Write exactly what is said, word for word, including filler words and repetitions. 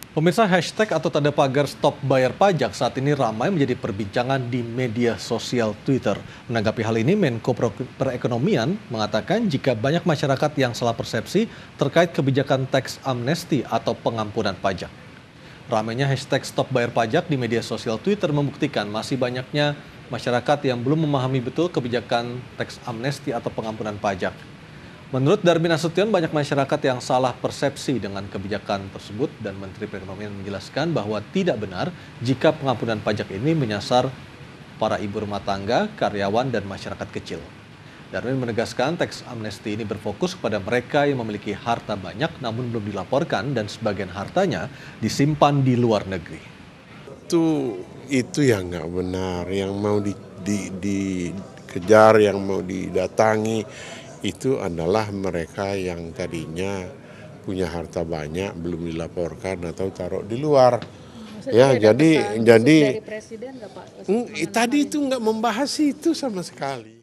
Pemirsa, hashtag atau tanda pagar stop bayar pajak saat ini ramai menjadi perbincangan di media sosial Twitter. Menanggapi hal ini, Menko Perekonomian mengatakan jika banyak masyarakat yang salah persepsi terkait kebijakan teks amnesti atau pengampunan pajak. Ramainya hashtag stop bayar pajak di media sosial Twitter membuktikan masih banyaknya masyarakat yang belum memahami betul kebijakan teks amnesti atau pengampunan pajak. Menurut Darmin Nasution, banyak masyarakat yang salah persepsi dengan kebijakan tersebut dan Menteri Perekonomian menjelaskan bahwa tidak benar jika pengampunan pajak ini menyasar para ibu rumah tangga, karyawan, dan masyarakat kecil. Darmin menegaskan teks amnesti ini berfokus kepada mereka yang memiliki harta banyak namun belum dilaporkan dan sebagian hartanya disimpan di luar negeri. Itu itu yang nggak benar, yang mau di, di, dikejar, yang mau didatangi itu adalah mereka yang tadinya punya harta banyak belum dilaporkan atau taruh di luar. Maksudnya ya jadi jadi dari presiden nggak, Pak? tadi itu nggak membahas itu sama sekali.